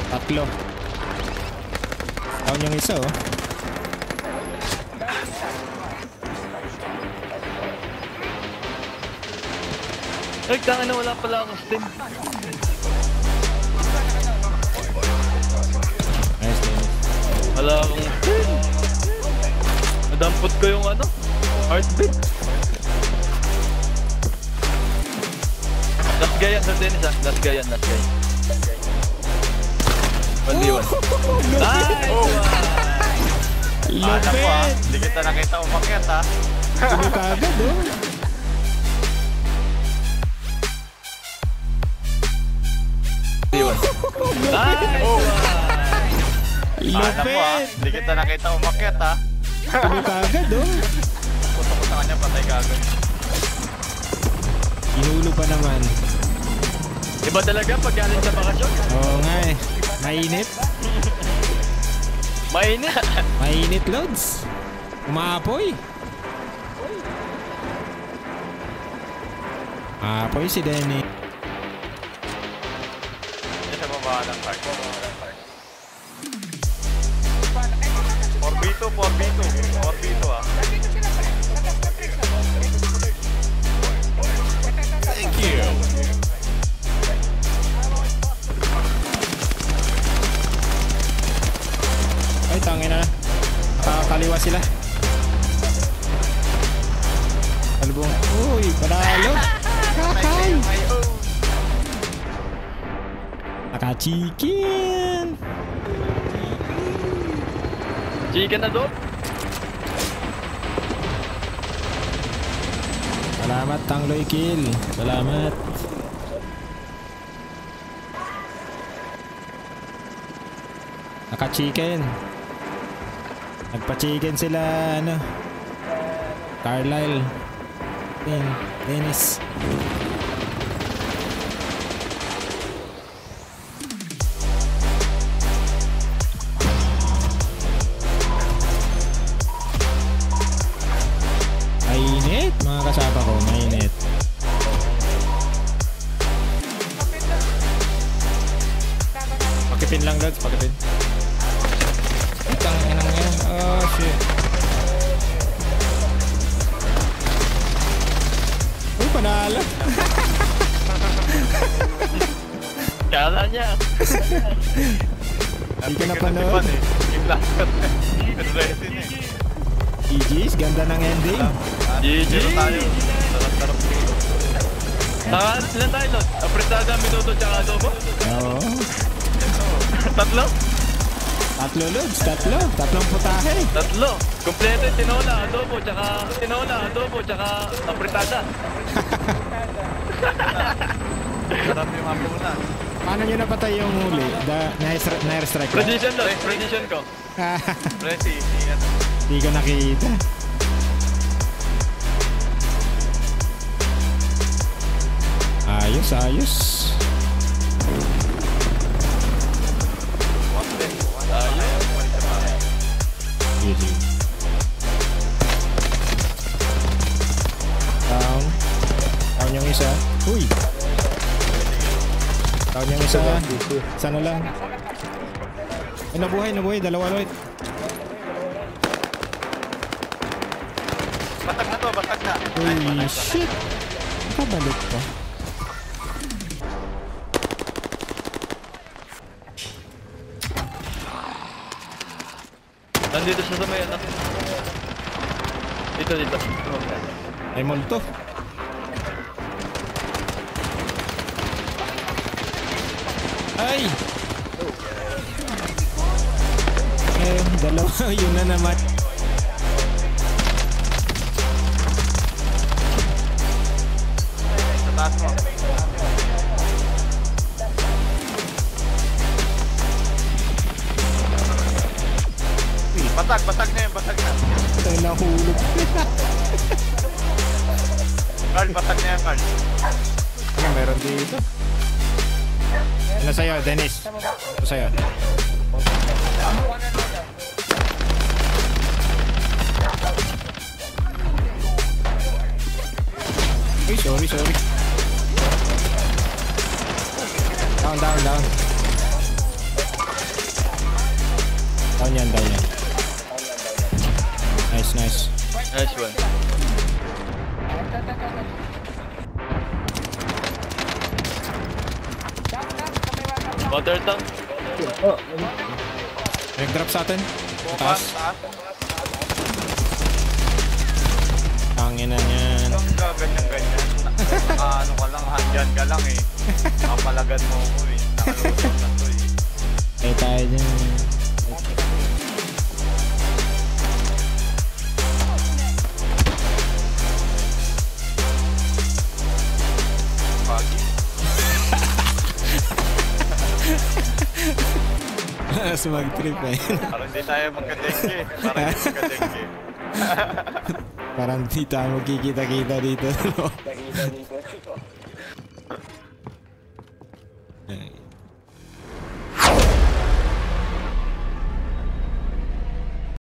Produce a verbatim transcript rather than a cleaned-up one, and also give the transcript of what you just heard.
Tatlo. Down yung isa, oh. Ay, tanga na wala pala akong stim. Nice, nice. Wala akong stim. Nadampot ko yung ano, heartbeat. Last guy yan sa tennis ah. Last guy yan, last guy. one v one. Nice one! Alam mo ah, Lupit! hindi kita nakita umakyat ah. Tuloy ka agad, oh. Nice one! Alam mo ah, Lupit! hindi kita nakita umakyat ah. Tuloy ka agad, oh. Puto ko sa kanya, patay ka agad. Inulo pa naman. Iba talaga pag galing sa bakasyon. Oo nga eh. Mainit. Mainit. Mainit, Lods. Umaapoy. Aapoy si Denny. Hindi sa baba ng park. four v two, four v two. four v two ah. Thank you. Ay, tangin na. Nakakaliwa sila. Kalbong. Uy, panalo. Kakay. Naka-chicken. Chicken na doon. Salamat, Tangloy Kill. Salamat. Naka-chicken. Nagpa-chicken sila, ano, Carlisle. Den Dennis. Mainit, mga kasama ko, mainit. Pakipin lang, Lods, pakipin. Itang inang yan. Oh, shit. Uy, panalo. Kala niya. Hindi ka napanood. Yung last cut eh. Yung resin eh. G G's, ganda ng ending. G G. Dito tayo. Sarap-sarap dito. Saka sila tayo doon. Apretada, minuto, tsaka adobo. Oo. Tatlo? Tatlo, Lods, tatlo. Tatlong putahe. Tatlo. Kompleto yung tinola, adobo, tsaka tinola, adobo, tsaka apretada. Sarap yung ambulan. Paano nyo napatay yung huli? Da, nair strike ba? Prediction doon, prediction ko. Presi, ingat. Hindi ko nakita. Ayos, ayos. Easy. Down. Down yung isa. Uy! Down yung isa. Isa na lang. Ay, nabuhay, nabuhay. Dalawa ulit. Batag na to, batag na. Uy, shit! Nakabalik pa. Nandito siya sa may anak. Dito, dito. Ay, multo. Ay! Eh, dalawa. Yun na naman. Sa taas mo. Batag, batag na yun, batag na. Ito nahulog. Carl, batag na yan, Carl. Ano meron dito? Ano sa'yo, Dennis? Ano sa'yo? Uy, sorry, sorry. Down, down, down. Down yan, down yan. Nice, nice. Nice one. Water tank. Nag-drop sa atin. Taas, Taas. taas. Tangin na yan. Ang gaganyan-ganyan. Ah, ano ka lang, handyan ka lang eh. Kapalagan mo ko eh. Nakalusot na to eh. Ay tayo dyan. Pagi. Mas mag-trip eh. Parang di tayo magka-dengue. Parang di magka-dengue. Parang di tayo magkikita-kita dito. No?